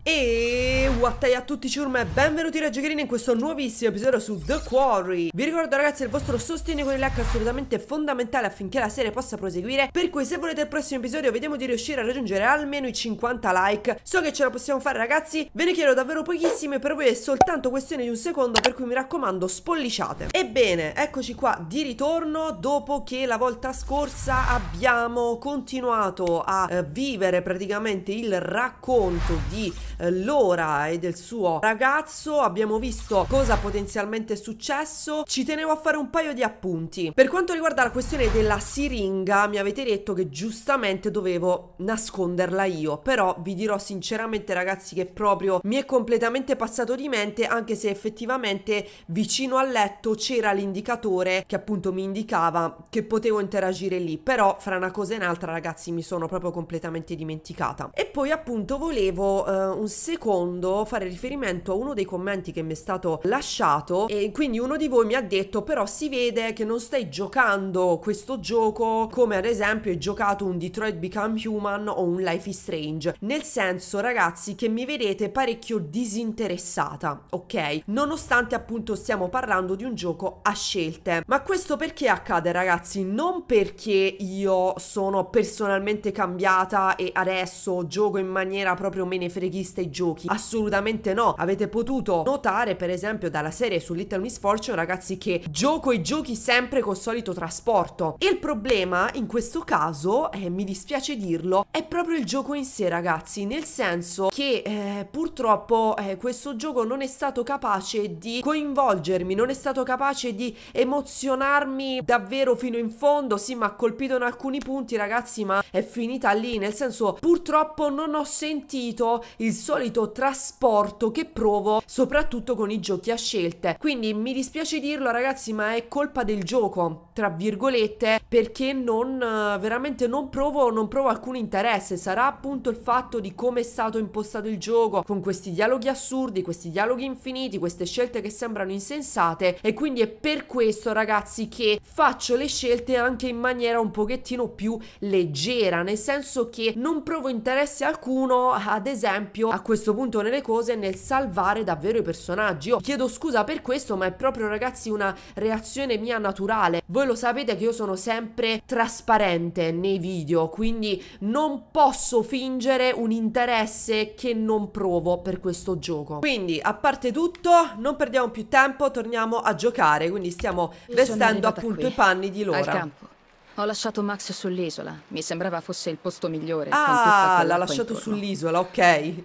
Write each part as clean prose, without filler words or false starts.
E wattai a tutti ciurma e benvenuti raggiogherini in questo nuovissimo episodio su The Quarry. Vi ricordo ragazzi il vostro sostegno con il like è assolutamente fondamentale affinché la serie possa proseguire. Per cui se volete il prossimo episodio vediamo di riuscire a raggiungere almeno i 50 like. So che ce la possiamo fare ragazzi, ve ne chiedo davvero pochissime, per voi è soltanto questione di un secondo, per cui mi raccomando spolliciate. Ebbene, eccoci qua di ritorno dopo che la volta scorsa abbiamo continuato a vivere praticamente il racconto di Laura e del suo ragazzo. Abbiamo visto cosa potenzialmente è successo. Ci tenevo a fare un paio di appunti. Per quanto riguarda la questione della siringa, mi avete detto che giustamente dovevo nasconderla io, però vi dirò sinceramente ragazzi che proprio mi è completamente passato di mente, anche se effettivamente vicino al letto c'era l'indicatore che appunto mi indicava che potevo interagire lì, però fra una cosa e un'altra ragazzi mi sono proprio completamente dimenticata. E poi appunto volevo un secondo fare riferimento a uno dei commenti che mi è stato lasciato, e quindi uno di voi mi ha detto però si vede che non stai giocando questo gioco come ad esempio hai giocato un Detroit Become Human o un Life is Strange, nel senso ragazzi che mi vedete parecchio disinteressata, ok? Nonostante appunto stiamo parlando di un gioco a scelte. Ma questo perché accade ragazzi? Non perché io sono personalmente cambiata e adesso gioco in maniera proprio menefreghista i giochi, assolutamente no. Avete potuto notare per esempio dalla serie su Little Misfortune ragazzi che gioco i giochi sempre col solito trasporto. Il problema in questo caso, mi dispiace dirlo, è proprio il gioco in sé ragazzi, nel senso che purtroppo questo gioco non è stato capace di coinvolgermi, non è stato capace di emozionarmi davvero fino in fondo. Sì, mi ha colpito in alcuni punti ragazzi, ma è finita lì, nel senso purtroppo non ho sentito il solito trasporto che provo soprattutto con i giochi a scelte. Quindi mi dispiace dirlo ragazzi, ma è colpa del gioco tra virgolette, perché veramente non provo alcun interesse. Sarà appunto il fatto di come è stato impostato il gioco, con questi dialoghi assurdi, questi dialoghi infiniti, queste scelte che sembrano insensate, e quindi è per questo ragazzi che faccio le scelte anche in maniera un pochettino più leggera, nel senso che non provo interesse alcuno ad esempio a questo punto nelle cose nel salvare davvero i personaggi. Io chiedo scusa per questo, ma è proprio ragazzi una reazione mia naturale. Voi lo sapete che io sono sempre trasparente nei video, quindi non posso fingere un interesse che non provo per questo gioco. Quindi a parte tutto non perdiamo più tempo, torniamo a giocare. Quindi stiamo vestendo appunto i panni di Laura. Al campo. Ho lasciato Max sull'isola. Mi sembrava fosse il posto migliore, con tutta Ah, l'ha quell'acqua lasciato intorno. sull'isola, ok.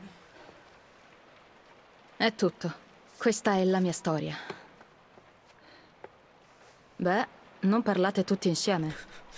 È tutto. Questa è la mia storia. Beh, non parlate tutti insieme.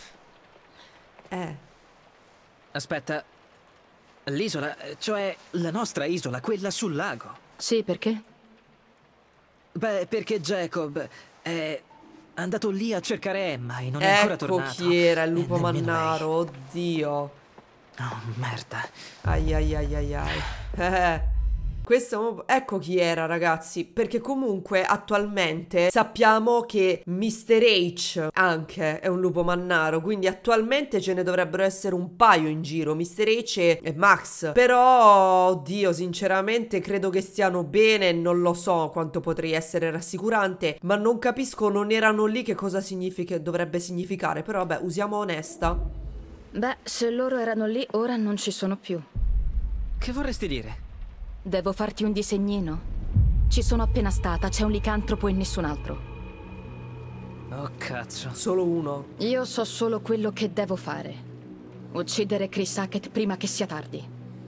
Aspetta, l'isola, cioè la nostra isola, quella sul lago. Sì, perché? Beh, perché Jacob è andato lì a cercare Emma e non è ancora Ecco tornato. chi era il lupo E nemmeno mannaro, lei. oddio. Oh, merda. Ai ai ai ai ai. Questo, ecco chi era ragazzi, perché comunque attualmente sappiamo che Mr. H anche è un lupo mannaro, quindi attualmente ce ne dovrebbero essere un paio in giro, Mr. H e Max. Però, oddio, sinceramente credo che stiano bene, non lo so quanto potrei essere rassicurante, ma non capisco, non erano lì, che cosa dovrebbe significare, però vabbè, usiamo onesta. Beh, se loro erano lì, ora non ci sono più. Che vorresti dire? Devo farti un disegnino. Ci sono appena stata, c'è un licantropo e nessun altro. Oh, cazzo. Solo uno. Io so solo quello che devo fare. Uccidere Chris Hackett prima che sia tardi.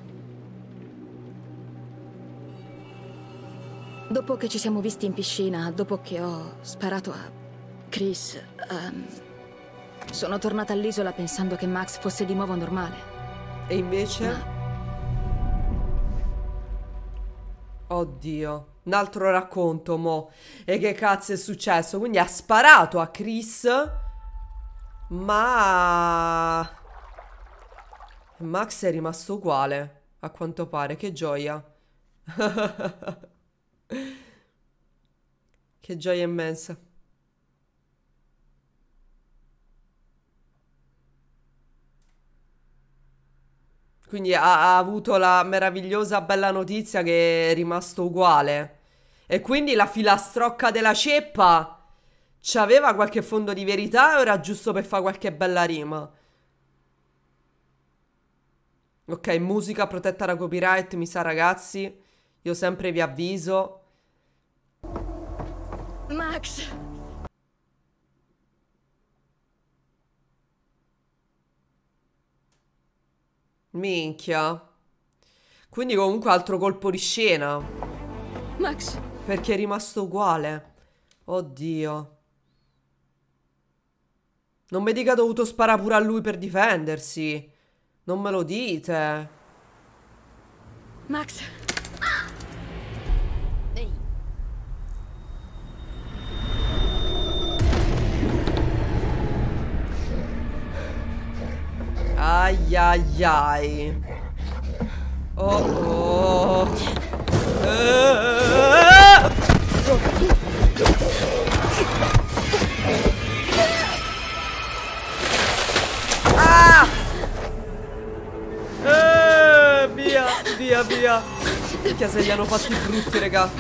Dopo che ci siamo visti in piscina, dopo che ho sparato a Chris, sono tornata all'isola pensando che Max fosse di nuovo normale. E invece? Ma oddio, un altro racconto, mo. E che cazzo è successo? Quindi ha sparato a Chris, ma Max è rimasto uguale, a quanto pare. Che gioia. Che gioia immensa. Quindi ha avuto la meravigliosa bella notizia che è rimasto uguale. E quindi la filastrocca della ceppa c'aveva qualche fondo di verità o era giusto per fare qualche bella rima? Ok, musica protetta da copyright, mi sa ragazzi. Io sempre vi avviso. Max! Minchia. Quindi comunque altro colpo di scena. Max! Perché è rimasto uguale. Oddio. Non mi dica ha dovuto sparare pure a lui per difendersi. Non me lo dite. Max! Ehi. Ai ai ai. Oh oh. Ah! Via, via, via. Perché se li hanno fatti brutti, raga.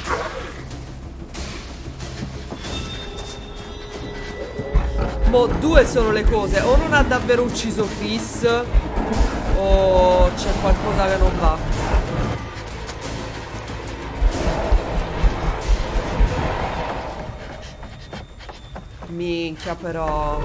Mo' due sono le cose. O non ha davvero ucciso Chris, o c'è qualcosa che non va. Minchia però.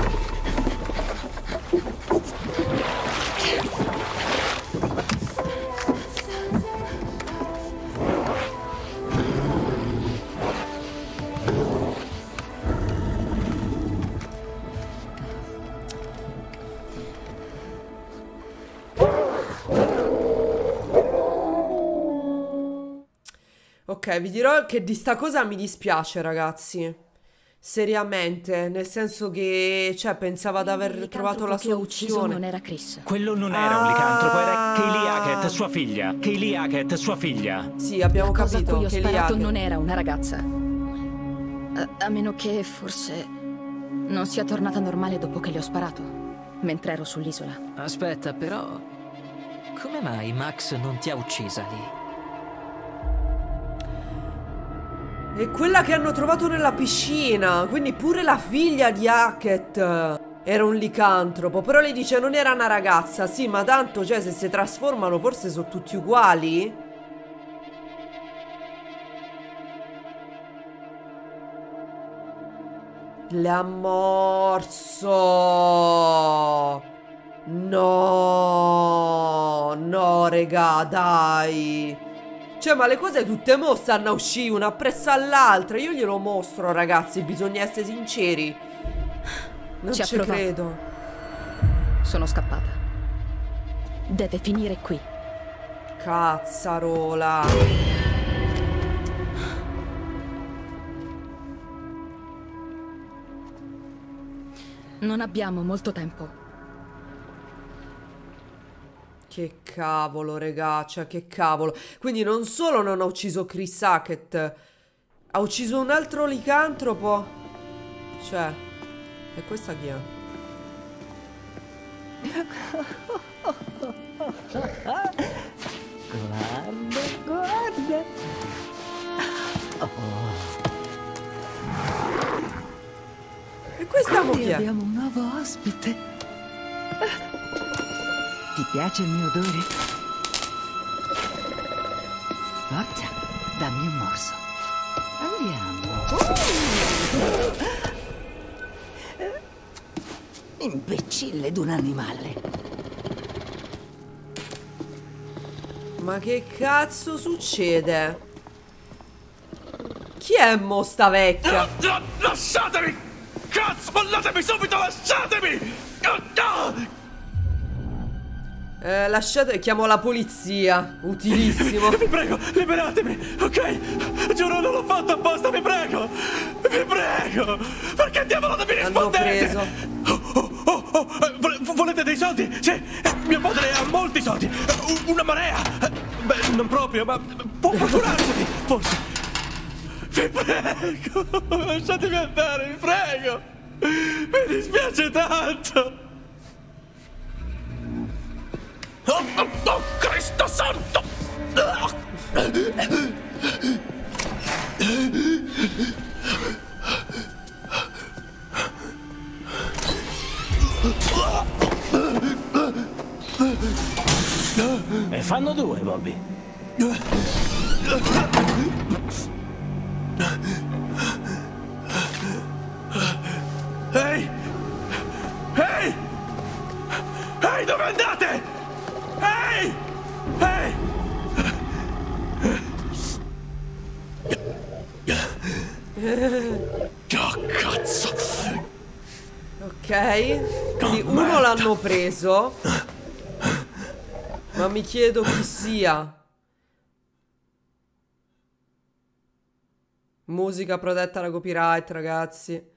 Ok, vi dirò che di sta cosa mi dispiace, ragazzi. Seriamente, nel senso che, cioè, pensava di aver trovato la che ho ucciso non soluzione. era Chris. Quello non era un licantropo, era Kaylee Hackett, sua figlia. Kaylee Hackett, sua figlia. Sì, abbiamo La cosa a capito cui ho che sparato Hackett. non era una ragazza. A meno che forse non sia tornata normale dopo che le ho sparato, mentre ero sull'isola. Aspetta, però... come mai Max non ti ha uccisa lì? È quella che hanno trovato nella piscina. Quindi pure la figlia di Hackett era un licantropo. Però lei dice non era una ragazza. Sì, ma tanto, cioè, se si trasformano forse sono tutti uguali. Le ha morso. No. No, regà, dai. Cioè, ma le cose tutte mo stanno a uscire una appresso all'altra. Io glielo mostro, ragazzi. Bisogna essere sinceri. Non Ci ha ci provato. credo. Sono scappata. Deve finire qui. Cazzarola. Non abbiamo molto tempo. Che cavolo, regà. Cioè, che cavolo. Quindi non solo non ha ucciso Chris Hackett, ha ucciso un altro licantropo. Cioè, e questa chi è? Guarda, guarda. E questa mo chi Qui è? abbiamo un nuovo ospite. Ti piace il mio odore? Forza, dammi un morso. Andiamo. Imbecille d'un animale. Ma che cazzo succede? Chi è mo sta vecchia? Lasciatemi! Cazzo, mollatemi subito, lasciatemi! Lasciate, chiamo la polizia. Utilissimo. Vi prego, liberatemi, ok? Giuro non l'ho fatto apposta, vi prego! Vi prego! Perché diavolo non mi L'hanno rispondete? preso. Volete dei soldi? Sì, mio padre ha molti soldi. Una marea. Beh, non proprio, ma può procurarseli, forse. Vi prego, lasciatemi andare, vi prego. Mi dispiace tanto. Oh, Cristo santo! E fanno due, Bobby. Ehi! Ehi! Ehi, dove andate? Ehi! Ehi! Oh, cazzo! Ok, quindi uno l'hanno preso, ma mi chiedo chi sia. Musica protetta da copyright, ragazzi.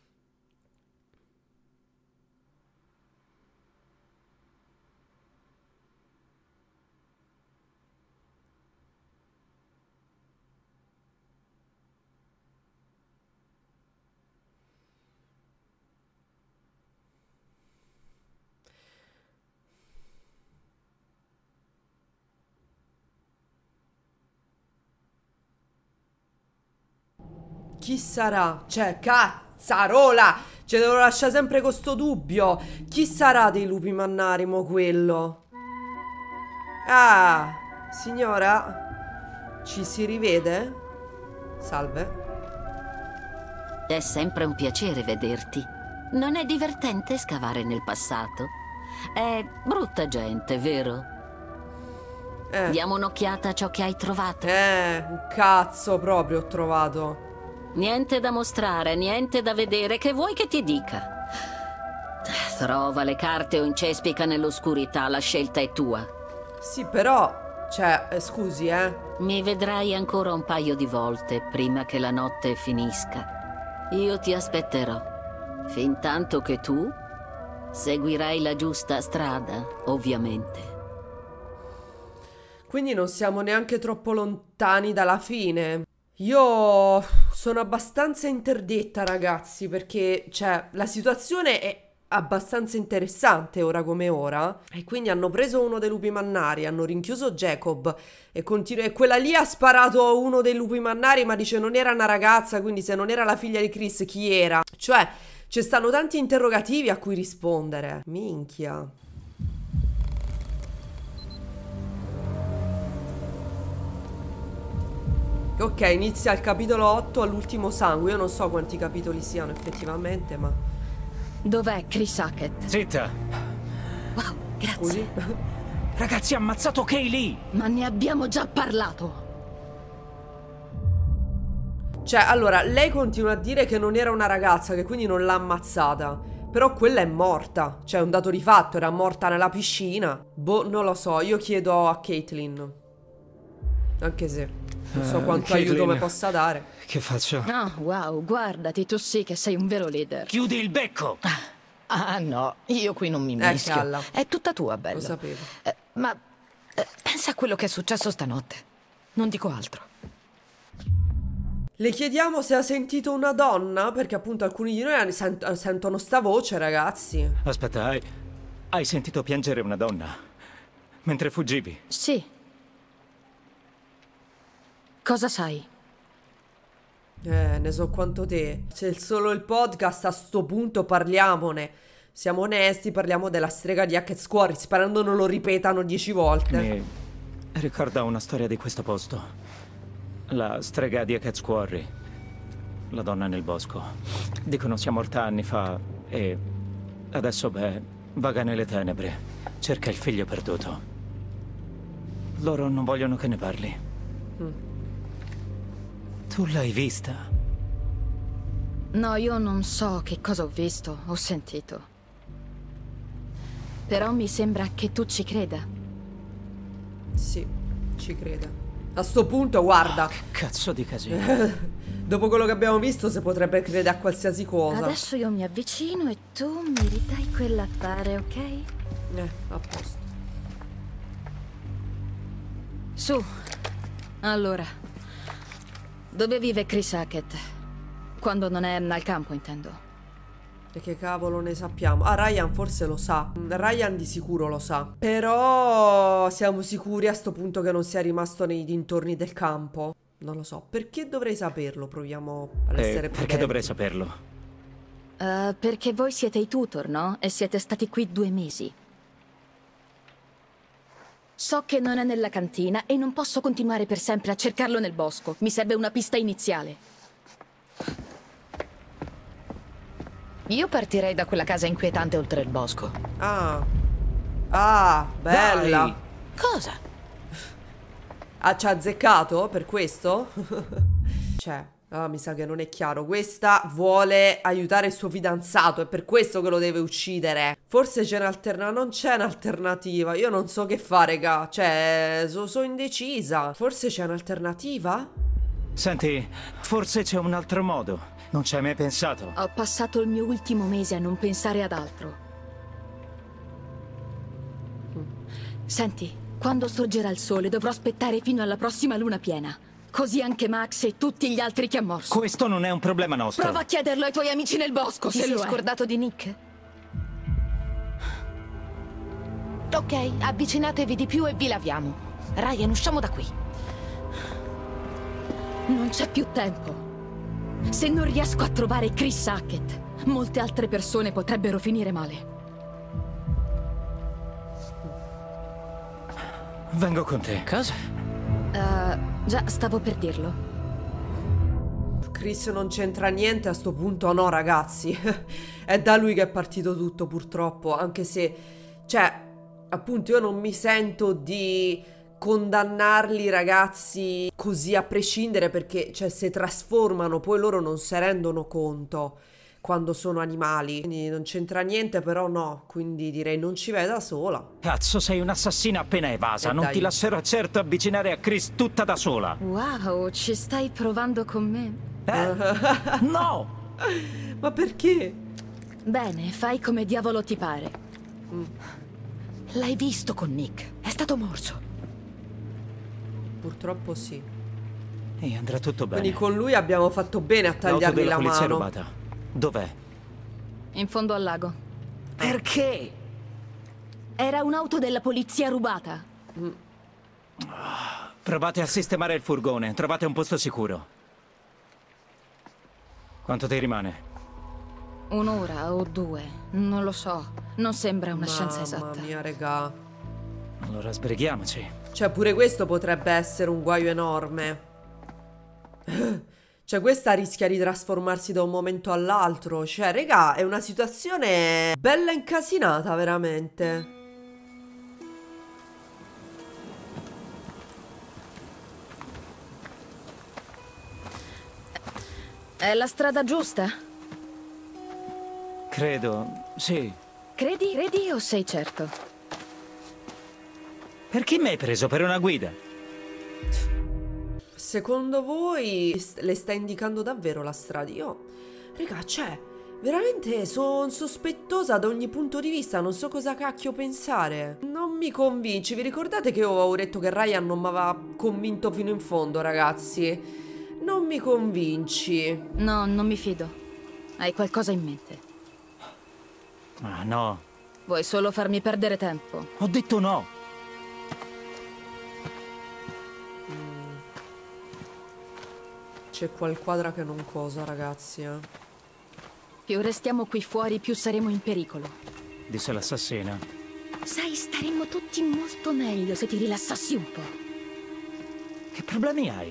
Chi sarà? Cioè, cazzarola! Cioè, devo lasciare sempre questo dubbio. Chi sarà dei lupi mannari, mo quello? Ah, signora? Ci si rivede? Salve. È sempre un piacere vederti. Non è divertente scavare nel passato? È brutta gente, vero? Diamo un'occhiata a ciò che hai trovato. Un cazzo proprio ho trovato. Niente da mostrare, niente da vedere, che vuoi che ti dica? Trova le carte o incespica nell'oscurità, la scelta è tua. Sì, però, cioè, scusi, Mi vedrai ancora un paio di volte prima che la notte finisca. Io ti aspetterò, fintanto che tu seguirai la giusta strada, ovviamente. Quindi non siamo neanche troppo lontani dalla fine. Io sono abbastanza interdetta, ragazzi, perché, cioè, la situazione è abbastanza interessante ora come ora. E quindi hanno preso uno dei lupi mannari, hanno rinchiuso Jacob e quella lì ha sparato a uno dei lupi mannari, ma dice non era una ragazza, quindi se non era la figlia di Chris, chi era? Cioè, ci stanno tanti interrogativi a cui rispondere. Minchia. Ok, inizia il capitolo 8 all'ultimo sangue. Io non so quanti capitoli siano effettivamente, ma... Dov'è Chris Hackett? Zitta. Wow, grazie. Scusi? Ragazzi, ha ammazzato Kaylee. Ma ne abbiamo già parlato. Cioè, allora, lei continua a dire che non era una ragazza, che quindi non l'ha ammazzata. Però quella è morta. Cioè, è un dato di fatto, era morta nella piscina. Boh, non lo so, io chiedo a Caitlin. Anche se non so quanto aiuto mi possa dare. Che faccio? Oh, wow, guardati, tu sì che sei un vero leader. Chiudi il becco. Ah no, io qui non mi mischio. Calla. È tutta tua, bello. Lo sapevo. Ma pensa a quello che è successo stanotte. Non dico altro. Le chiediamo se ha sentito una donna, perché appunto alcuni di noi sentono sta voce, ragazzi. Aspetta, hai sentito piangere una donna mentre fuggivi? Sì. Cosa sai? Ne so quanto te. Se solo il podcast, a sto punto parliamone. Siamo onesti, parliamo della strega di Hackett Quarry, sperando non lo ripetano 10 volte. Mi ricorda una storia di questo posto. La strega di Hackett Quarry. La donna nel bosco. Dicono sia morta anni fa e adesso, beh, vaga nelle tenebre. Cerca il figlio perduto. Loro non vogliono che ne parli. Tu l'hai vista? No, io non so che cosa ho visto, ho sentito. Però mi sembra che tu ci creda. Sì, ci creda. A sto punto, guarda. Che cazzo di casino. Dopo quello che abbiamo visto, si potrebbe credere a qualsiasi cosa. Adesso io mi avvicino e tu mi ridai quell'affare, ok? A posto. Su. Allora. Dove vive Chris Hackett? Quando non è al campo, intendo. E che cavolo ne sappiamo? Ah, Ryan forse lo sa. Ryan di sicuro lo sa. Però siamo sicuri a sto punto che non sia rimasto nei dintorni del campo? Non lo so. Perché dovrei saperlo? Proviamo ad essere prudenti. Perché dovrei saperlo? Perché voi siete i tutor, no? E siete stati qui 2 mesi. So che non è nella cantina e non posso continuare per sempre a cercarlo nel bosco. Mi serve una pista iniziale. Io partirei da quella casa inquietante oltre il bosco. Ah. Ah, bella. Dai. Cosa? Ah, ci ha azzeccato per questo? Cioè, mi sa che non è chiaro. Questa vuole aiutare il suo fidanzato, è per questo che lo deve uccidere. Forse c'è un'alternativa. Non c'è un'alternativa. Io non so che fare, raga. Cioè, sono indecisa. Forse c'è un'alternativa? Senti, forse c'è un altro modo. Non ci hai mai pensato? Ho passato il mio ultimo mese a non pensare ad altro. Senti, quando sorgerà il sole dovrò aspettare fino alla prossima luna piena. Così anche Max e tutti gli altri che ha morso. Questo non è un problema nostro. Prova a chiederlo ai tuoi amici nel bosco, Ti se sei lo è. scordato di Nick? Ok, avvicinatevi di più e vi laviamo. Ryan, usciamo da qui. Non c'è più tempo. Se non riesco a trovare Chris Hackett, molte altre persone potrebbero finire male. Vengo con te. Cosa? Già, stavo per dirlo. Chris non c'entra niente a sto punto, no ragazzi. È da lui che è partito tutto purtroppo. Anche se, cioè, appunto io non mi sento di condannarli ragazzi così a prescindere, perché cioè se trasformano poi loro non si rendono conto quando sono animali, quindi non c'entra niente, però no, quindi direi non ci vai da sola. Cazzo, sei un'assassina appena evasa. Non dai. ti lascerò certo avvicinare a Chris tutta da sola. Wow, ci stai provando con me? No! Ma perché? Bene, fai come diavolo ti pare. L'hai visto con Nick? È stato morso. Purtroppo sì. E andrà tutto bene. Quindi con lui abbiamo fatto bene a L'auto tagliargli della la polizia è mano. rubata. Dov'è? In fondo al lago. Perché? Era un'auto della polizia rubata. Provate a sistemare il furgone. Trovate un posto sicuro. Quanto ti rimane? 1 ora o 2, non lo so. Non sembra una scienza esatta. Mamma mia, regà. Allora sbrighiamoci. Cioè pure questo potrebbe essere un guaio enorme. Cioè questa rischia di trasformarsi da un momento all'altro. Cioè regà, è una situazione bella incasinata veramente. È la strada giusta? Credo, sì. Credi o sei certo? Perché mi hai preso per una guida? Secondo voi le sta indicando davvero la strada? Io, regà, cioè, veramente sono sospettosa da ogni punto di vista. Non so cosa cacchio pensare. Non mi convinci. Vi ricordate che io avevo detto che Ryan non mi aveva convinto fino in fondo, ragazzi? Non mi convinci. No, non mi fido. Hai qualcosa in mente? Ah, no. Vuoi solo farmi perdere tempo? Ho detto no. C'è qualquadra che non cosa, ragazzi, Più restiamo qui fuori, più saremo in pericolo. Disse l'assassina. Sai, staremmo tutti molto meglio se ti rilassassi un po'. Che problemi hai?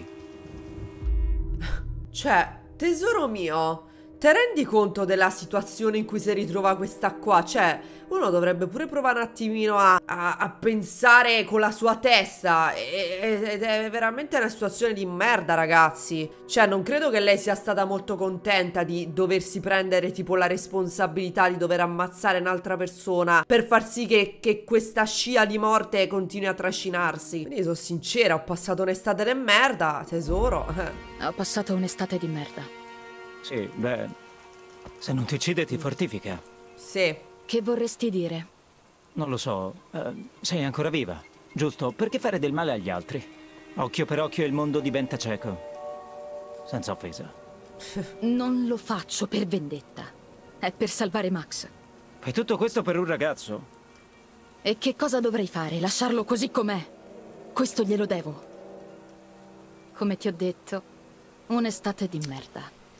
Cioè, tesoro mio, te rendi conto della situazione in cui si ritrova questa qua? Cioè, uno dovrebbe pure provare un attimino a pensare con la sua testa. Ed è veramente una situazione di merda, ragazzi. Cioè, non credo che lei sia stata molto contenta di doversi prendere tipo la responsabilità di dover ammazzare un'altra persona per far sì che questa scia di morte continui a trascinarsi. Quindi sono sincera, ho passato un'estate di merda, tesoro. Ho passato un'estate di merda. Sì, beh, se non ti uccide ti fortifica. Sì. Che vorresti dire? Non lo so, sei ancora viva, giusto? Perché fare del male agli altri? Occhio per occhio il mondo diventa cieco. Senza offesa. Non lo faccio per vendetta. È per salvare Max. Fai tutto questo per un ragazzo? E che cosa dovrei fare? Lasciarlo così com'è? Questo glielo devo. Come ti ho detto, un'estate di merda.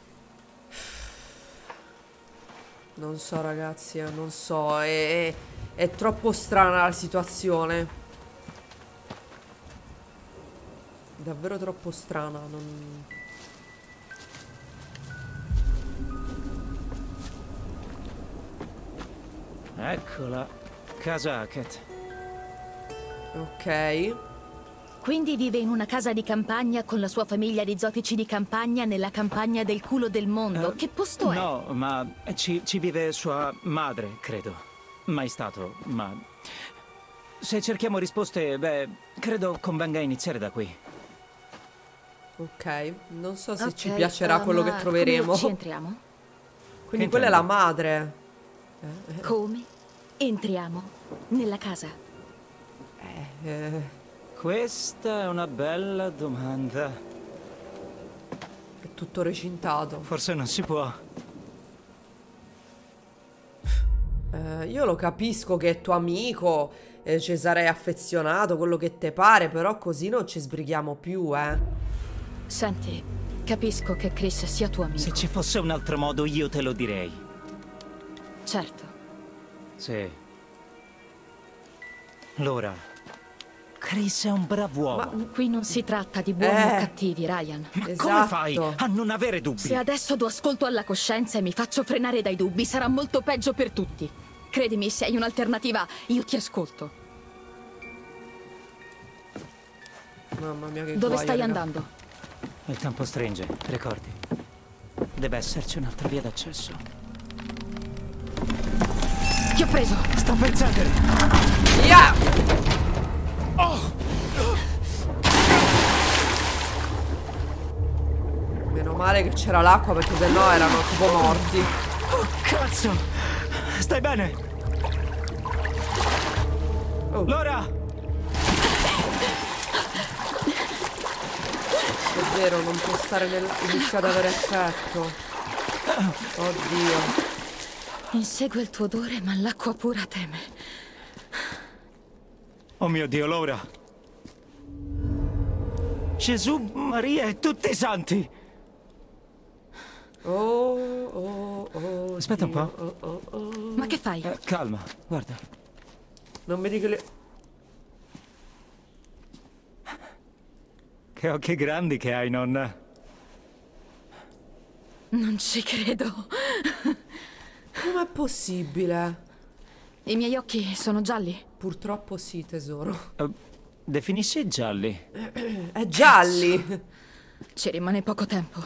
Non so ragazzi, non so, è troppo strana la situazione. Davvero troppo strana, non... Eccola, casa Hackett. Ok. Quindi vive in una casa di campagna con la sua famiglia di zotici di campagna nella campagna del culo del mondo. Che posto è? No, ma ci vive sua madre, credo. Mai stato, ma... Se cerchiamo risposte, beh, credo convenga iniziare da qui. Ok, non so se ci piacerà quello che troveremo. Come ci entriamo? Quindi quella è la madre. Come entriamo nella casa? Questa è una bella domanda. È tutto recintato. Forse non si può. Io lo capisco che è tuo amico, ci sarei affezionato, quello che te pare, però così non ci sbrighiamo più, Senti, capisco che Chris sia tuo amico. Se ci fosse un altro modo io te lo direi. Certo. Sì. Laura, Chris è un brav'uomo. Ma qui non si tratta di buoni o cattivi, Ryan. Ma esatto. come fai a non avere dubbi? Se adesso do ascolto alla coscienza e mi faccio frenare dai dubbi, sarà molto peggio per tutti. Credimi, se hai un'alternativa, io ti ascolto. Mamma mia, che Dove guaio, stai raga. andando? Il tempo stringe, ricordi. Deve esserci un'altra via d'accesso. Ti ho preso! Sto pensando. Yeah! Meno male che c'era l'acqua perché sennò erano tipo morti. Oh, cazzo! Stai bene? Oh. Laura! È vero, non può stare nel... inizia ad avere effetto. Oddio. Insegue il tuo odore, ma l'acqua pura teme. Oh mio Dio, Laura! Gesù, Maria e tutti i santi! Oh. Aspetta un po'. Ma che fai? Calma, guarda. Non mi dico le... Che occhi grandi che hai, nonna. Non ci credo. Com'è possibile? I miei occhi sono gialli? Purtroppo sì, tesoro. Definisci gialli. È gialli. Ci rimane poco tempo.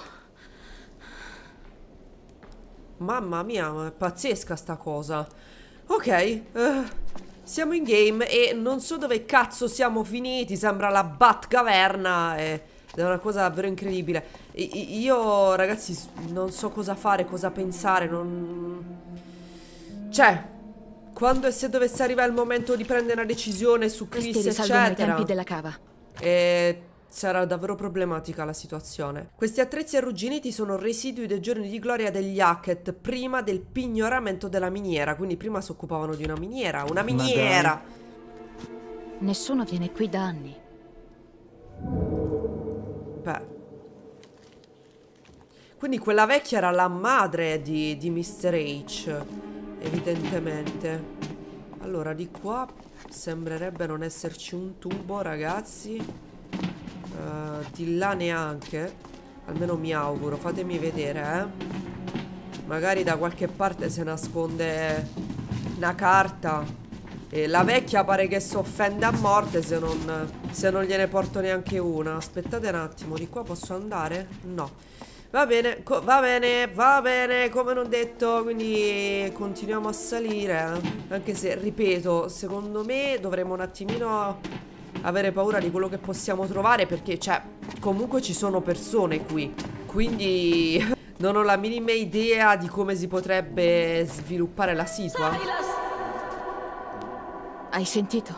Mamma mia, ma è pazzesca sta cosa. Ok, siamo in game e non so dove cazzo siamo finiti. Sembra la Batcaverna ed è una cosa davvero incredibile. Io, ragazzi, non so cosa fare, cosa pensare, non... Cioè, quando e se dovesse arrivare il momento di prendere una decisione su Chris, Questi risalgono ai eccetera, tempi della cava. sarà davvero problematica la situazione. Questi attrezzi arrugginiti sono residui dei giorni di gloria degli Hackett prima del pignoramento della miniera. Quindi prima si occupavano di una miniera. Una miniera! Nessuno viene qui da anni. Beh. Quindi quella vecchia era la madre di Mr. H, evidentemente. Allora, di qua sembrerebbe non esserci un tubo, ragazzi. Di là neanche. Almeno mi auguro. Fatemi vedere, Magari da qualche parte si nasconde una carta. E la vecchia pare che si offende a morte se non gliene porto neanche una. Aspettate un attimo, di qua posso andare? No. Va bene, va bene, come non detto. Quindi continuiamo a salire. Anche se, ripeto, secondo me dovremmo un attimino avere paura di quello che possiamo trovare, perché, cioè, comunque ci sono persone qui. Quindi non ho la minima idea di come si potrebbe sviluppare la situazione. Hai sentito?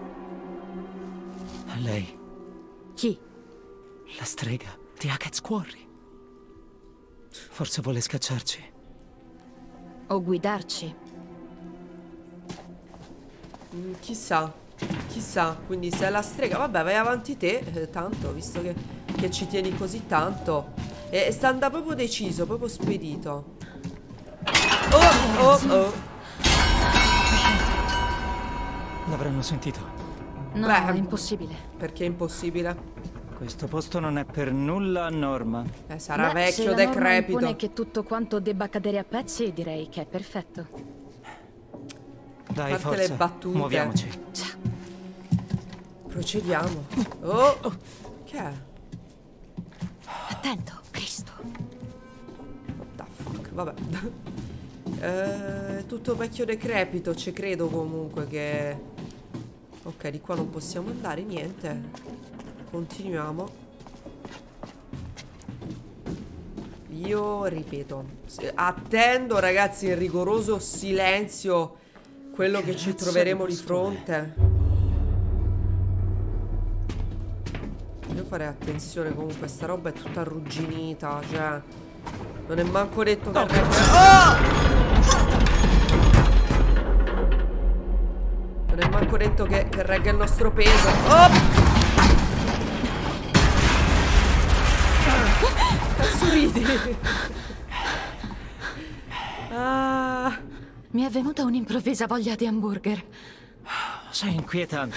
Lei, Chi? la strega di Hackett's Quarry. Forse vuole scacciarci. O guidarci. Chissà. Chissà. Quindi se è la strega, vabbè, vai avanti te. Tanto, visto che ci tieni così tanto. E sta andando proprio deciso, proprio spedito. Oh. L'avranno sentito. No, Beh, è impossibile. Perché è impossibile? Questo posto non è per nulla a norma. Sarà Beh, vecchio, se la norma decrepito. impone che tutto quanto debba cadere a pezzi, direi che è perfetto. Dai, Parte forza, le battute. muoviamoci. Procediamo. Oh, che è? Attento, Cristo. What the fuck, vabbè. Tutto vecchio decrepito, ci credo comunque che... Ok, di qua non possiamo andare, niente. Continuiamo. Io ripeto, attendo ragazzi in rigoroso silenzio quello che ci troveremo di fronte. Io farei attenzione comunque, sta roba è tutta arrugginita, cioè non è manco detto che non è manco detto che regga il nostro peso. Cazzo ridi? Mi è venuta un'improvvisa voglia di hamburger. Sei inquietante.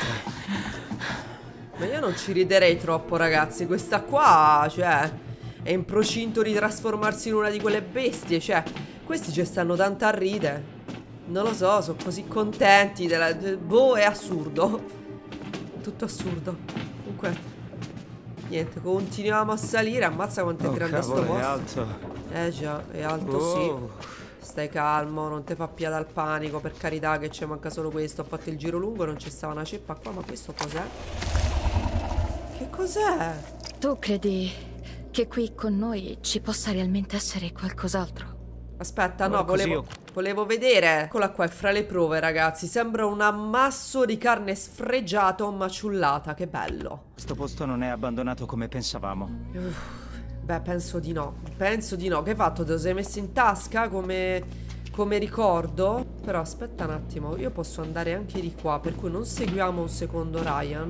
Ma io non ci riderei troppo, ragazzi. Questa qua, cioè, è in procinto di trasformarsi in una di quelle bestie. Cioè, questi ci stanno tanto a ridere. Non lo so, sono così contenti boh, è assurdo. Tutto assurdo. Comunque niente, continuiamo a salire. Ammazza quanto è grande sto posto. È alto. Già, è alto, sì. Stai calmo, non te fa pia dal panico, per carità, che ci manca solo questo. Ho fatto il giro lungo, non c'è stava una ceppa qua. Ma questo cos'è? Che cos'è? Tu credi che qui con noi ci possa realmente essere qualcos'altro? Aspetta, no, volevo vedere. Eccola qua, è fra le prove, ragazzi. Sembra un ammasso di carne sfregiata o maciullata. Che bello. Questo posto non è abbandonato come pensavamo. Beh, penso di no. Penso di no. Che hai fatto? Te lo sei messo in tasca come ricordo? Però aspetta un attimo. Io posso andare anche di qua, per cui non seguiamo un secondo Ryan.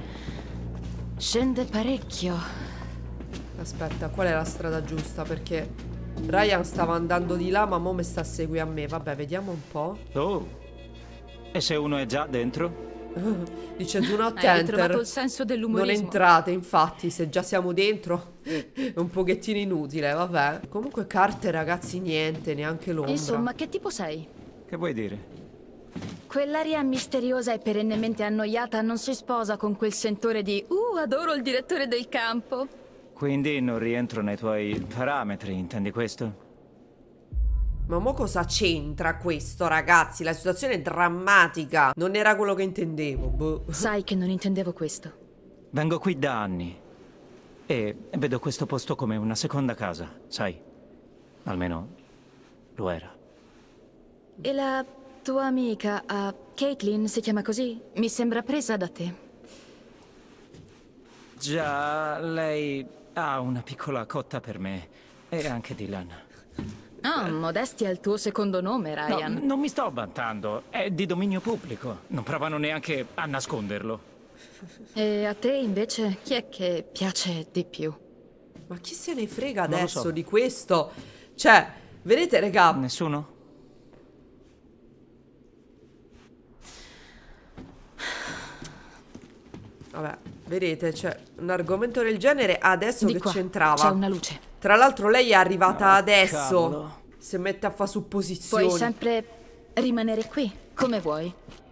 Scende parecchio. Aspetta, qual è la strada giusta? Perché Ryan stava andando di là, ma mo mi sta a seguire a me. Vabbè, vediamo un po'. Oh. E se uno è già dentro? Dice do not Hai enter. trovato il senso dell'umorismo. Non entrate, infatti, se già siamo dentro è un pochettino inutile, vabbè. Comunque carte, ragazzi, niente, neanche l'ombra. Insomma, che tipo sei? Che vuoi dire? Quell'aria misteriosa e perennemente annoiata non si sposa con quel sentore di adoro il direttore del campo. Quindi non rientro nei tuoi parametri, intendi questo? Ma mo cosa c'entra questo, ragazzi? La situazione è drammatica. Non era quello che intendevo, boh. Sai che non intendevo questo. Vengo qui da anni e vedo questo posto come una seconda casa, sai? Almeno lo era. E la tua amica, Caitlin, si chiama così? Mi sembra presa da te. Già, lei ha una piccola cotta per me e anche Dylan. Ah, modestia è il tuo secondo nome, Ryan. No, non mi sto vantando, è di dominio pubblico. Non provano neanche a nasconderlo. E a te, invece, chi è che piace di più? Ma chi se ne frega Non lo adesso so. di questo? Cioè, vedete, raga? Nessuno? Vabbè, vedete, cioè, un argomento del genere adesso Di che qua, c'entrava? c'è una luce. Tra l'altro lei è arrivata adesso. Cavolo. Si mette a fare supposizioni. Puoi sempre rimanere qui, come vuoi.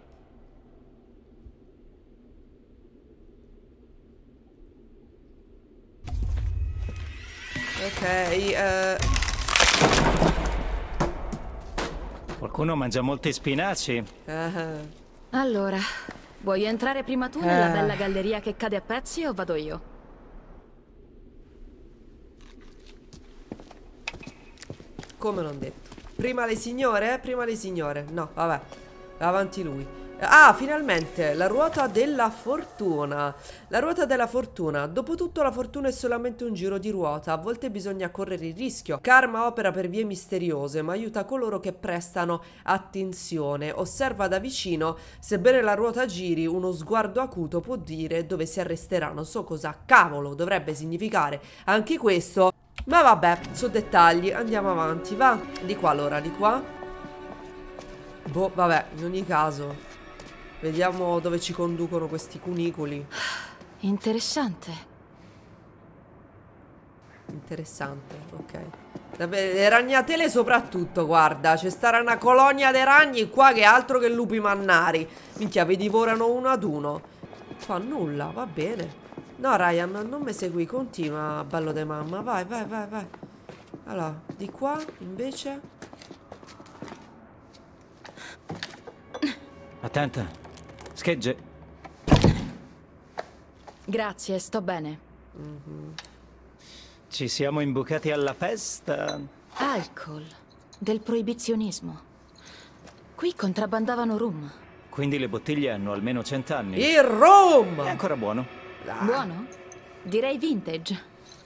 Ok, Qualcuno mangia molti spinaci? Allora, vuoi entrare prima tu nella bella galleria che cade a pezzi o vado io? come non detto. Prima le signore? Prima le signore. No, vabbè. Avanti lui. Ah, finalmente, la ruota della fortuna. La ruota della fortuna. Dopotutto la fortuna è solamente un giro di ruota. A volte bisogna correre il rischio. Karma opera per vie misteriose, ma aiuta coloro che prestano attenzione. Osserva da vicino. Sebbene la ruota giri, uno sguardo acuto può dire dove si arresterà. Non so cosa cavolo dovrebbe significare anche questo. Ma vabbè, sono dettagli. Andiamo avanti, va. Di qua allora, di qua. Boh, vabbè, in ogni caso vediamo dove ci conducono questi cunicoli. Interessante. Interessante, ok. Le ragnatele soprattutto, guarda. C'è stata una colonia di ragni qua che è altro che lupi mannari. Minchia, vi divorano uno ad uno. Fa nulla, va bene. No, Ryan, non mi segui, continua, bello de mamma. Vai, vai, vai, vai. Allora, di qua, invece. Attenta. Schegge. Grazie, sto bene. Ci siamo imbucati alla festa. Alcol. Del proibizionismo. Qui contrabbandavano rum. Quindi le bottiglie hanno almeno 100 anni. Il rum! È ancora buono. Buono? Direi vintage.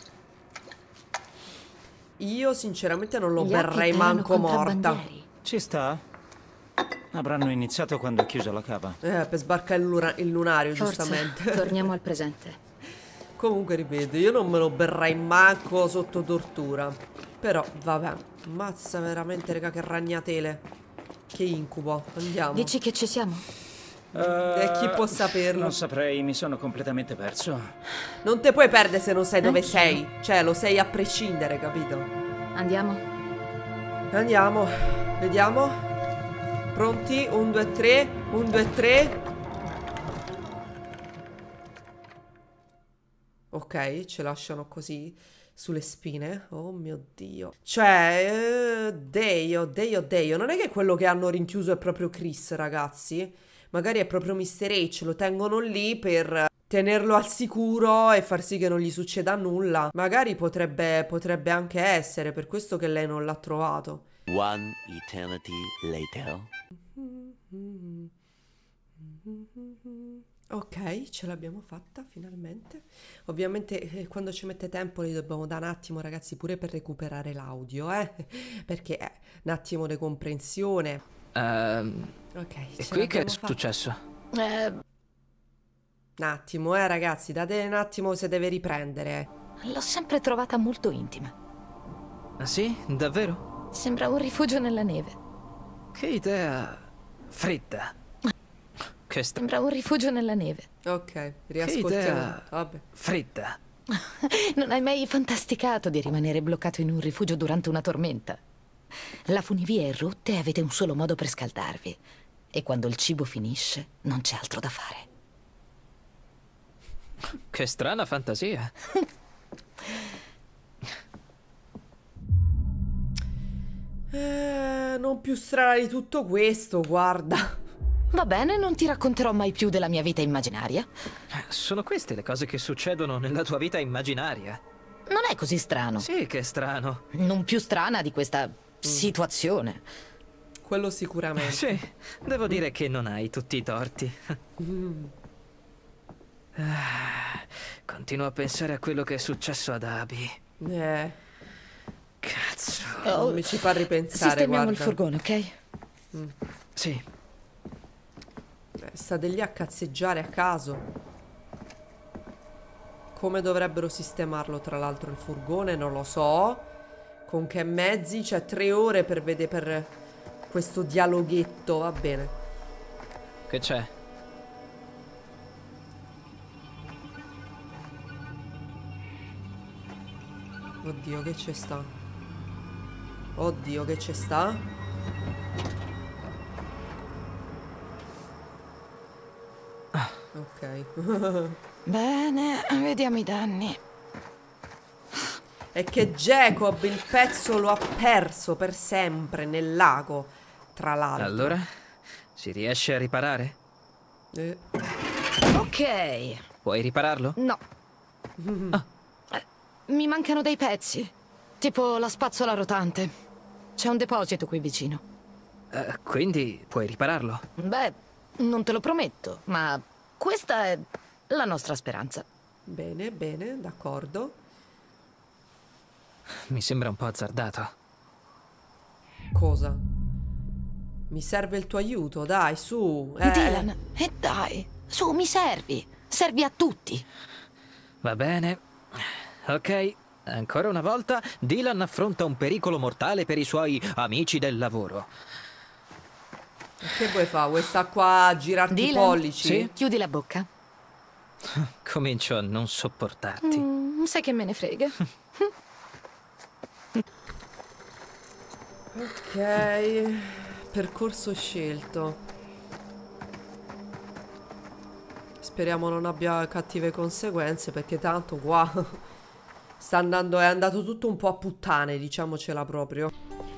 Io sinceramente non lo Gli altri berrei erano manco morta. contrabbandieri. Ci sta? Avranno iniziato quando è chiusa la cava. Per sbarcare il lunario, Forza, giustamente. torniamo al presente. Comunque, ripeto, io non me lo berrei manco sotto tortura. Però, vabbè. Mazza veramente, raga, che ragnatele. Che incubo. Andiamo. Dici che ci siamo? E chi può saperlo? Non saprei, mi sono completamente perso. Non te puoi perdere se non sai dove Anch'io. sei. Cioè, lo sei a prescindere, capito? Andiamo? Andiamo. Vediamo. Pronti? 1, 2, 3. 1, 2, 3. Ok, ce lasciano così sulle spine. Oh mio Dio. Cioè, Dio. Non è che quello che hanno rinchiuso è proprio Chris, ragazzi. Magari è proprio Mr. H. Lo tengono lì per tenerlo al sicuro e far sì che non gli succeda nulla. Magari potrebbe anche essere per questo che lei non l'ha trovato. One eternity later. Ok, ce l'abbiamo fatta finalmente. Ovviamente quando ci mette tempo li dobbiamo dare un attimo, ragazzi, pure per recuperare l'audio, perché è un attimo di comprensione. Ok, E ce qui che è l'abbiamo fatta. successo? Un attimo, ragazzi, date un attimo se deve riprendere. L'ho sempre trovata molto intima. Ah sì? Davvero? Sembra un rifugio nella neve. Che idea fredda. Che Sembra un rifugio nella neve. Ok, riascoltiamo. idea Vabbè. fredda. Non hai mai fantasticato di rimanere bloccato in un rifugio durante una tormenta? La funivia è rotta e avete un solo modo per scaldarvi. E quando il cibo finisce, non c'è altro da fare. Che strana fantasia. Non più strana di tutto questo, guarda. Va bene, non ti racconterò mai più della mia vita immaginaria. Sono queste le cose che succedono nella tua vita immaginaria. Non è così strano. Sì, che strano. Non più strana di questa situazione. Quello sicuramente. Sì, devo dire che non hai tutti i torti. Continuo a pensare a quello che è successo ad Abby. Cazzo. Non mi ci fa ripensare, Sistemiamo guarda. il furgone, ok? Sì. State lì a cazzeggiare a caso. Come dovrebbero sistemarlo, tra l'altro, il furgone? Non lo so. Con che mezzi? C'è 3 ore per vedere per questo dialoghetto. Va bene. Che c'è? Oddio, che c'è sta? Oddio, che c'è sta? Ok. Bene, vediamo i danni. È che Jacob il pezzo lo ha perso per sempre nel lago, tra l'altro. Allora, si riesce a riparare? Ok. Puoi ripararlo? No. Mi mancano dei pezzi. Tipo la spazzola rotante. C'è un deposito qui vicino. Quindi puoi ripararlo? Beh, Non te lo prometto, ma questa è la nostra speranza. Bene, bene, d'accordo. Mi sembra un po' azzardato. Cosa? Mi serve il tuo aiuto, dai, su. Dylan, dai, su, mi servi. Servi a tutti. Va bene. Ok, ancora una volta, Dylan affronta un pericolo mortale per i suoi amici del lavoro. Che vuoi fare? Vuoi sta qua a girarti i pollici? Sì? Chiudi la bocca. Comincio a non sopportarti. Sai che me ne frega. Ok, percorso scelto. Speriamo non abbia cattive conseguenze, perché tanto qua è andato tutto un po' a puttane, diciamocela proprio.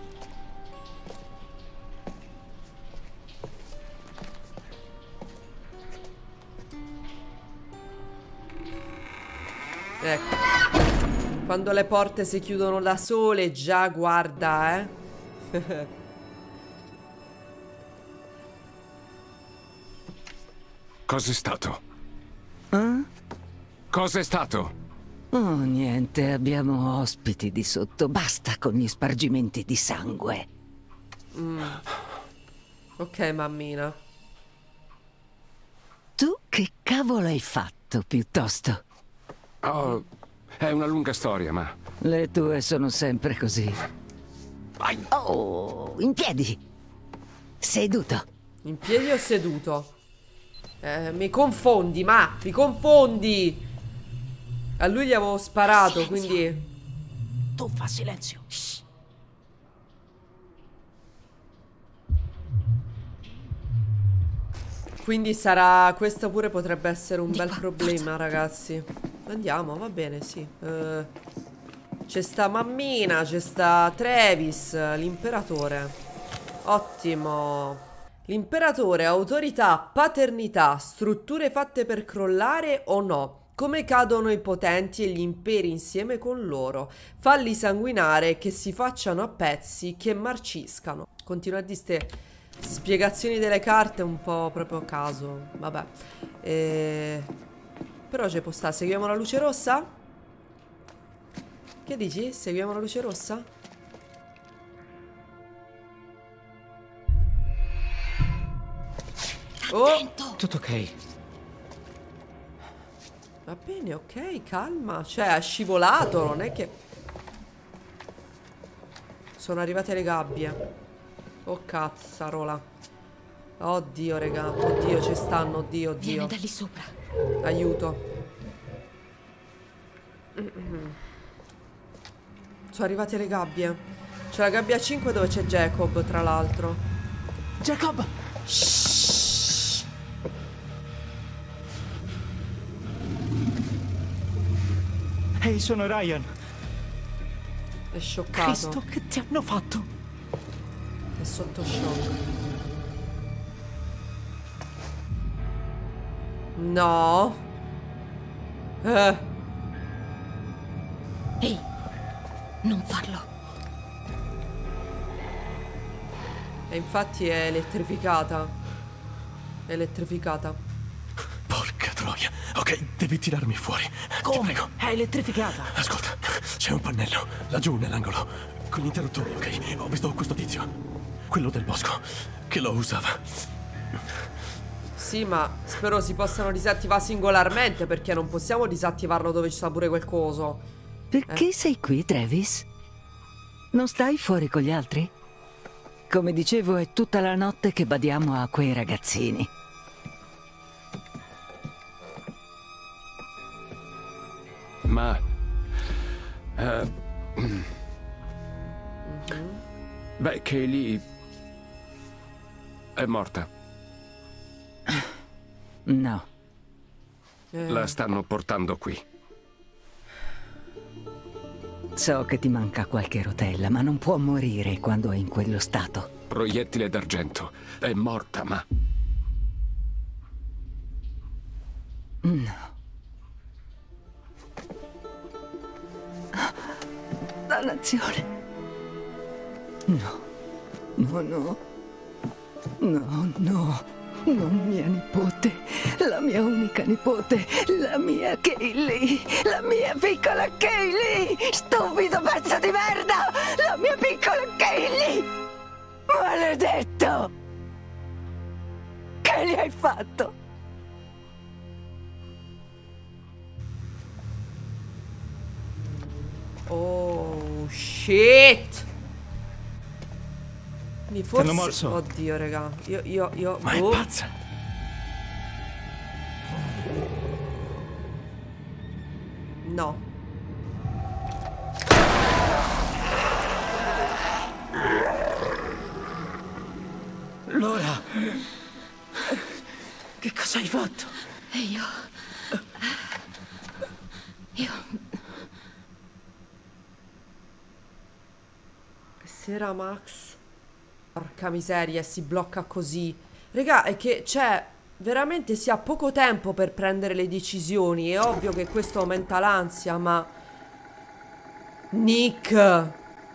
Ecco, quando le porte si chiudono da sole, già guarda, Cos'è stato? Cos'è stato? Oh, niente, abbiamo ospiti di sotto. Basta con gli spargimenti di sangue. Ok, mammina. Tu che cavolo hai fatto, piuttosto? Oh, è una lunga storia, ma... Le tue sono sempre così. Oh, in piedi. Seduto. In piedi o seduto? Mi confondi, ma mi confondi. A lui gli avevo sparato, silenzio. Quindi tu fa silenzio. Shh. Quindi sarà... Questo pure potrebbe essere un bel problema, ragazzi. Andiamo, va bene, sì. C'è sta mammina, c'è sta Travis, l'imperatore. Ottimo. L'imperatore, autorità, paternità, strutture fatte per crollare o no? Come cadono i potenti e gli imperi insieme con loro? Falli sanguinare, che si facciano a pezzi, che marciscano. Continua a dire ste spiegazioni delle carte un po' proprio a caso. Vabbè. Però c'è può stare. Seguiamo la luce rossa? Che dici? Seguiamo la luce rossa? Oh! Tutto ok. Va bene, ok, calma. Cioè, ha scivolato, non è che... Sono arrivate le gabbie. Oh, cazzarola. Oddio, raga. Oddio, ci stanno, oddio, oddio. Viene da lì sopra. Aiuto. Sono arrivate le gabbie. C'è la gabbia 5 dove c'è Jacob, tra l'altro. Jacob! Shhh. Ehi, sono Ryan. È scioccato. Cristo, che ti hanno fatto? È sotto shock. No. Ehi, non farlo. E infatti è elettrificata. È elettrificata. Porca troia. Ok, devi tirarmi fuori. Come? Ti prego. È elettrificata. Ascolta, c'è un pannello laggiù nell'angolo con gli interruttori, ok? Ho visto questo tizio, quello del bosco, che lo usava. Sì, ma spero si possano disattivare singolarmente, perché non possiamo disattivarlo dove ci sta pure quel coso. Perché sei qui, Travis? Non stai fuori con gli altri? Come dicevo, è tutta la notte che badiamo a quei ragazzini. Ma... Beh, Kaylee... è morta. No. La stanno portando qui. So che ti manca qualche rotella, ma non può morire quando è in quello stato. Proiettile d'argento. È morta, ma... No. Dannazione. No. No, no. No, no. Non mia nipote, la mia unica nipote, la mia Kaylee, la mia piccola Kaylee! Stupido pezzo di merda! La mia piccola Kaylee! Maledetto! Che gli hai fatto? Oh, shit! Quindi forse... T'hanno morso? Oddio, raga. Io... Ma è pazza! No. Laura! Che cosa hai fatto? E io... Sera Max. Porca miseria, si blocca così. Raga, è che c'è... Veramente si ha poco tempo per prendere le decisioni. È ovvio che questo aumenta l'ansia, ma... Nick!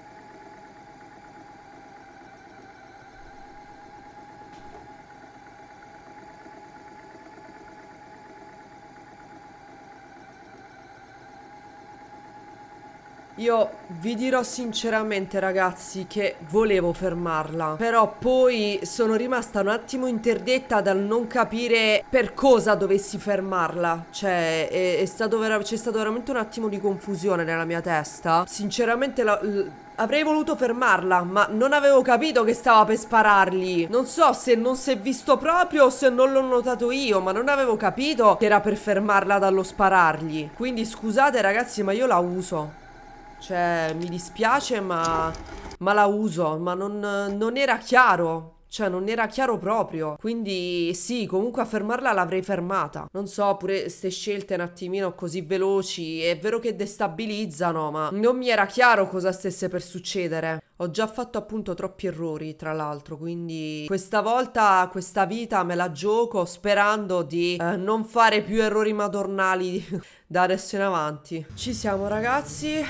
Io vi dirò sinceramente, ragazzi, che volevo fermarla, però poi sono rimasta un attimo interdetta dal non capire per cosa dovessi fermarla. Cioè, c'è stato veramente un attimo di confusione nella mia testa. Sinceramente avrei voluto fermarla, ma non avevo capito che stava per sparargli. Non so se non si è visto proprio o se non l'ho notato io, ma non avevo capito che era per fermarla dallo sparargli. Quindi scusate ragazzi, ma io la uso. Cioè, mi dispiace, ma la uso. Ma non era chiaro. Cioè, non era chiaro proprio. Quindi, sì, comunque a fermarla l'avrei fermata. Non so, pure ste scelte un attimino così veloci. È vero che destabilizzano, ma non mi era chiaro cosa stesse per succedere. Ho già fatto appunto troppi errori, tra l'altro. Quindi, questa volta, questa vita me la gioco sperando di non fare più errori madornali da adesso in avanti. Ci siamo, ragazzi.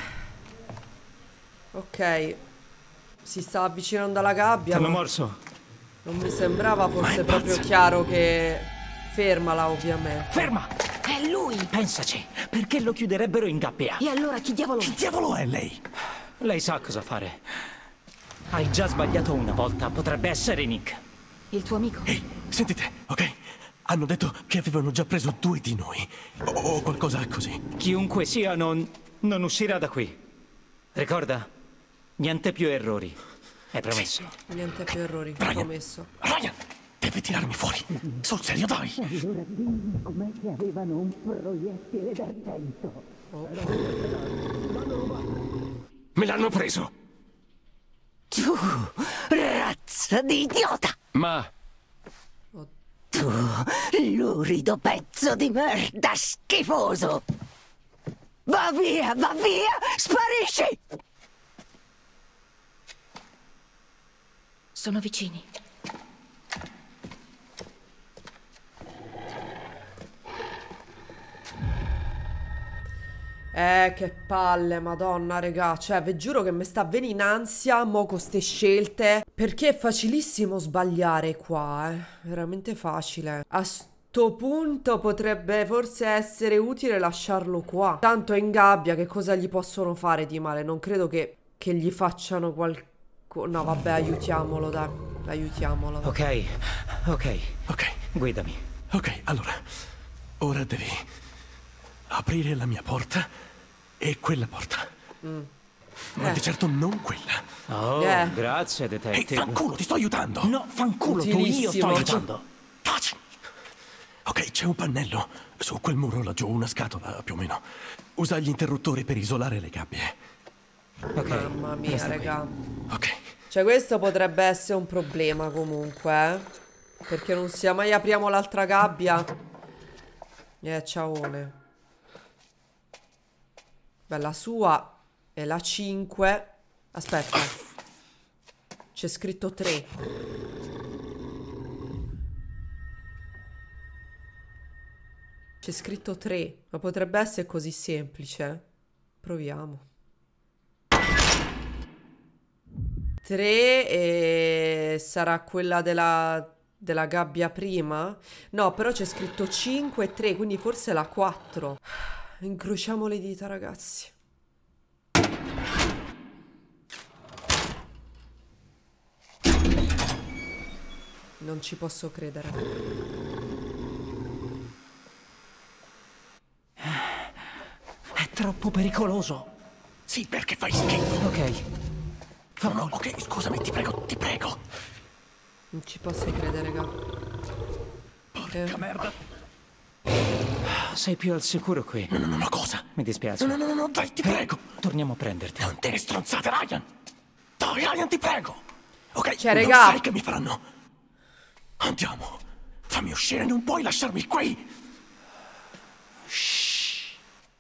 Ok. Si sta avvicinando alla gabbia. T'hanno morso? Non mi sembrava fosse proprio chiaro che... Fermala, ovviamente. Ferma! È lui! Pensaci, perché lo chiuderebbero in gabbia? E allora chi diavolo è? Chi diavolo è lei? Lei sa cosa fare. Hai già sbagliato una volta, potrebbe essere Nick. Il tuo amico? Ehi, sentite, ok? Hanno detto che avevano già preso 2 di noi. O qualcosa così. Chiunque sia, non uscirà da qui. Ricorda? Niente più errori. È promesso. Niente più errori, promesso. Ryan, deve tirarmi fuori. Sul serio, dai. Come se avevano un proiettile d'argento. Me l'hanno preso. Tu, razza di idiota! Ma... Tu, lurido pezzo di merda schifoso! Va via, sparisci! Sono vicini. Che palle, madonna, regà. Cioè, vi giuro che mi sta venendo in ansia mo con ste scelte. Perché è facilissimo sbagliare qua, veramente facile. A sto punto potrebbe forse essere utile lasciarlo qua. Tanto è in gabbia, che cosa gli possono fare di male? Non credo che gli facciano qualcosa. No, vabbè, aiutiamolo, dai. Aiutiamolo. Ok. Guidami. Ok, allora. Ora devi aprire la mia porta e quella porta. Ma di certo non quella. Oh, grazie, Ehi, detective. fanculo, ti sto aiutando. No, fanculo, Utilissimo. io sto aiutando. Taci. Ok, c'è un pannello. Su quel muro laggiù, una scatola, più o meno. Usa gli interruttori per isolare le gabbie. Ok. Mamma mia, raga. Ok. Cioè, questo potrebbe essere un problema comunque, perché non sia mai apriamo l'altra gabbia. Ciaone. Beh, la sua è la 5. Aspetta. C'è scritto 3. C'è scritto 3. Ma potrebbe essere così semplice. Proviamo. 3 e sarà quella della gabbia prima? No, però c'è scritto 5 e 3, quindi forse la 4. Incrociamo le dita, ragazzi. Non ci posso credere. È troppo pericoloso. Sì, perché fai schifo. Ok. No, ok, scusami, ti prego. Non ci posso credere, raga. Porca merda. Sei più al sicuro qui. No, cosa? Mi dispiace. No, dai, ti prego. Torniamo a prenderti. Non te ne stronzate, Ryan. Dai, Ryan, ti prego. Ok, cioè, non raga, sai che mi faranno. Andiamo. Fammi uscire, non puoi lasciarmi qui. Shh.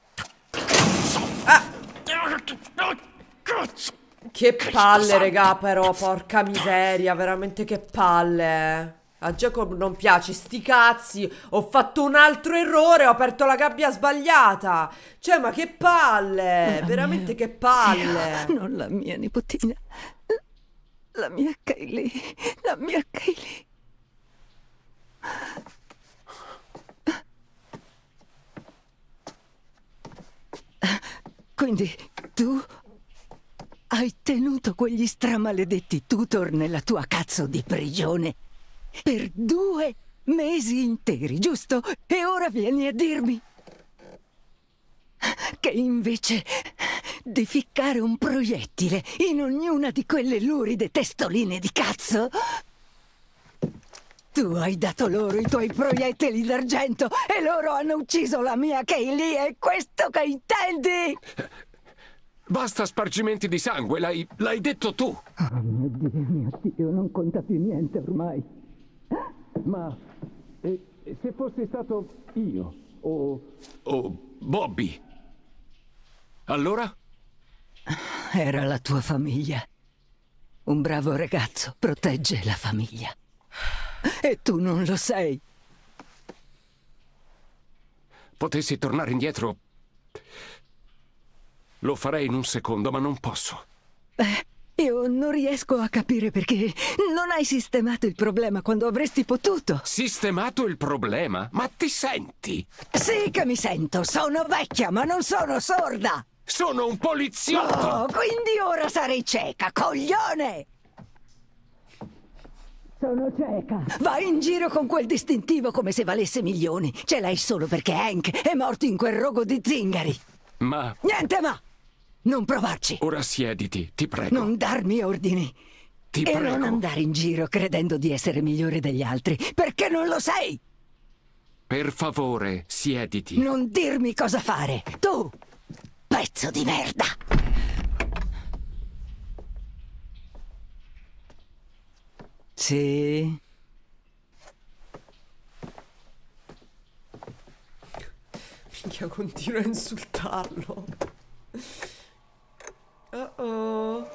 Cazzo. che palle, raga, però, porca miseria, veramente che palle. A Jacob non piace, sti cazzi, ho fatto un altro errore, ho aperto la gabbia sbagliata. Cioè, ma che palle, veramente che palle. Non la mia nipotina, la mia Kaylee, la mia Kaylee. Quindi tu hai tenuto quegli stramaledetti tutor nella tua cazzo di prigione per 2 mesi interi, giusto? E ora vieni a dirmi che invece di ficcare un proiettile in ognuna di quelle luride testoline di cazzo, tu hai dato loro i tuoi proiettili d'argento e loro hanno ucciso la mia Kaylee, è questo che intendi? Basta spargimenti di sangue, l'hai detto tu. Oh mio Dio, non conta più niente ormai. Ma se fossi stato io o Bobby, allora? Era la tua famiglia. Un bravo ragazzo protegge la famiglia. E tu non lo sei. Potessi tornare indietro, lo farei in un secondo, ma non posso. Io non riesco a capire perché non hai sistemato il problema quando avresti potuto. Sistemato il problema? Ma ti senti? Sì che mi sento, sono vecchia ma non sono sorda. Sono un poliziotto! Oh, quindi ora sarei cieca, coglione! Sono cieca. Vai in giro con quel distintivo come se valesse milioni. Ce l'hai solo perché Hank è morto in quel rogo di zingari. Ma... Niente ma! Non provarci. Ora siediti, ti prego. Non darmi ordini. Ti e prego. non andare in giro credendo di essere migliore degli altri, perché non lo sei. Per favore, siediti. Non dirmi cosa fare. Tu, pezzo di merda. Sì. Minchia, continua a insultarlo. Oh.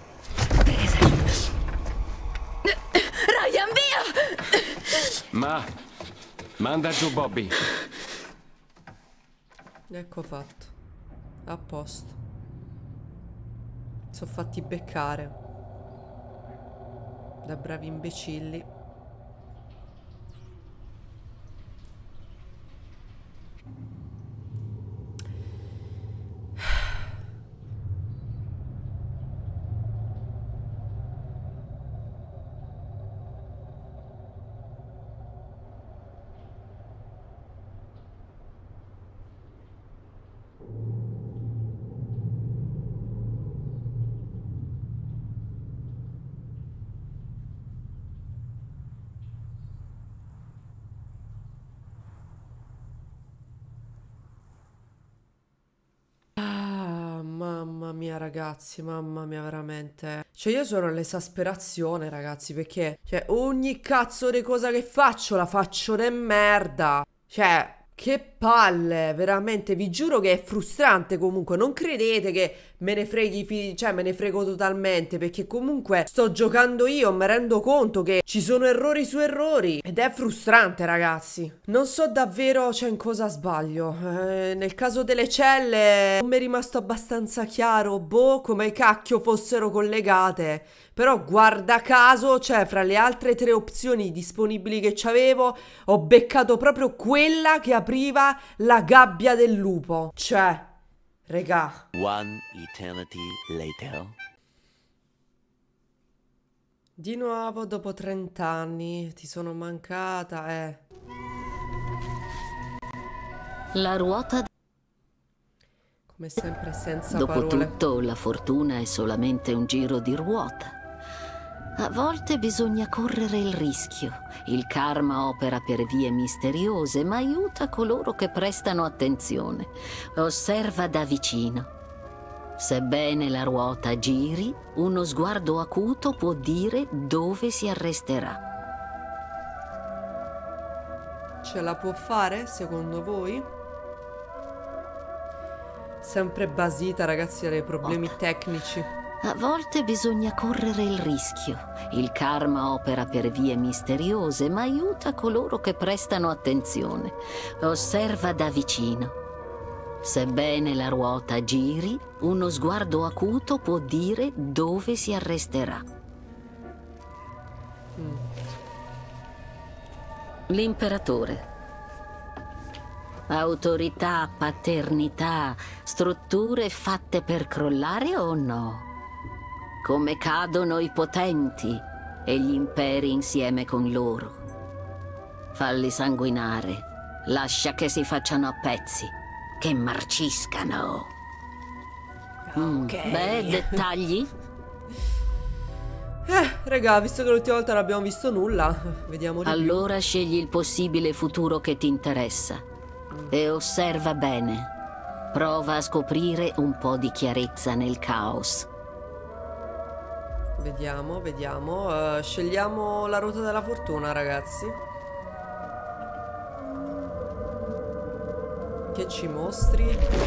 Ryan, via! Ma... manda giù Bobby. Ecco fatto. A posto. Sono fatti beccare da bravi imbecilli. Mamma mia ragazzi, mamma mia veramente. Cioè io sono all'esasperazione ragazzi, perché cioè ogni cazzo di cosa che faccio la faccio de merda. Cioè Che palle, veramente, vi giuro che è frustrante comunque, non credete che me ne freghi, cioè me ne frego totalmente, perché comunque sto giocando io, mi rendo conto che ci sono errori su errori ed è frustrante, ragazzi. Non so davvero, cioè, in cosa sbaglio. Nel caso delle celle non mi è rimasto abbastanza chiaro, boh, come cacchio fossero collegate. Però guarda caso, cioè fra le altre 3 opzioni disponibili che c'avevo, ho beccato proprio quella che apriva la gabbia del lupo. Cioè, regà. One eternity later. Di nuovo dopo 30 anni, ti sono mancata, La ruota... Come sempre senza parole. Dopotutto la fortuna è solamente un giro di ruota. A volte bisogna correre il rischio. Il karma opera per vie misteriose, ma aiuta coloro che prestano attenzione. Osserva da vicino. Sebbene la ruota giri, uno sguardo acuto può dire dove si arresterà. Ce la può fare, secondo voi? Sempre basita, ragazzi, dai problemi tecnici. A volte bisogna correre il rischio. Il karma opera per vie misteriose, ma aiuta coloro che prestano attenzione. Osserva da vicino. Sebbene la ruota giri, uno sguardo acuto può dire dove si arresterà. L'imperatore. Autorità, paternità, strutture fatte per crollare o no? Come cadono i potenti e gli imperi insieme con loro. Falli sanguinare, lascia che si facciano a pezzi, che marciscano. Beh, dettagli? Raga, visto che l'ultima volta non abbiamo visto nulla, vediamo di allora più. Scegli il possibile futuro che ti interessa e osserva bene. Prova a scoprire un po' di chiarezza nel caos. Vediamo, vediamo. Scegliamo la ruota della fortuna, ragazzi. Che ci mostri?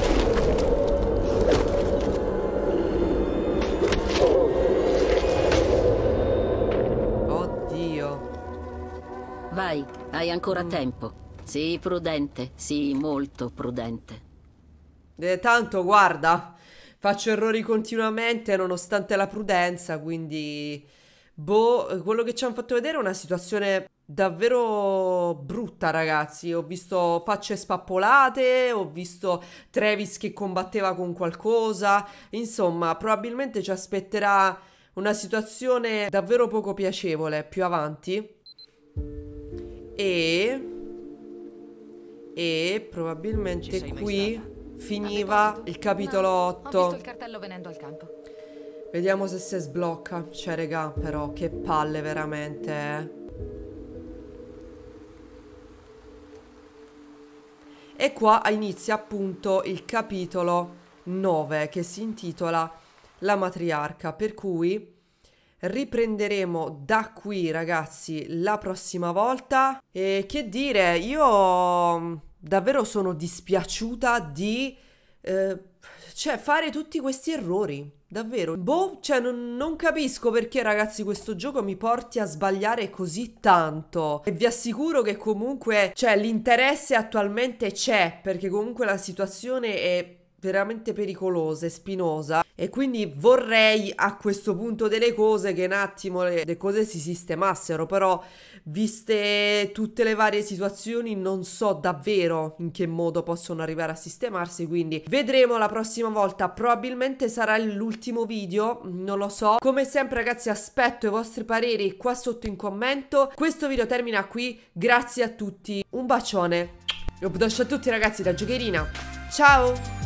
Oddio. Vai, hai ancora tempo. Sii prudente, sii molto prudente. Tanto, guarda, faccio errori continuamente nonostante la prudenza, quindi... Boh, quello che ci hanno fatto vedere è una situazione davvero brutta, ragazzi. Ho visto facce spappolate, ho visto Travis che combatteva con qualcosa. Insomma, probabilmente ci aspetterà una situazione davvero poco piacevole più avanti. E probabilmente qui finiva il capitolo 8. Ho visto il cartello venendo al campo. Vediamo se si sblocca. Cioè, regà, però, che palle veramente. E qua inizia appunto il capitolo 9, che si intitola La matriarca, per cui riprenderemo da qui, ragazzi, la prossima volta. E che dire, io davvero sono dispiaciuta di cioè fare tutti questi errori, davvero. Boh, cioè non capisco perché, ragazzi, questo gioco mi porti a sbagliare così tanto. E vi assicuro che comunque, cioè, l'interesse attualmente c'è, perché comunque la situazione è veramente pericolosa e spinosa, e quindi vorrei a questo punto delle cose che un attimo le cose si sistemassero, però viste tutte le varie situazioni non so davvero in che modo possono arrivare a sistemarsi, quindi vedremo la prossima volta. Probabilmente sarà l'ultimo video, non lo so. Come sempre, ragazzi, aspetto i vostri pareri qua sotto in commento. Questo video termina qui, grazie a tutti, un bacione, un bacio a tutti, ragazzi, da Giocherina, ciao!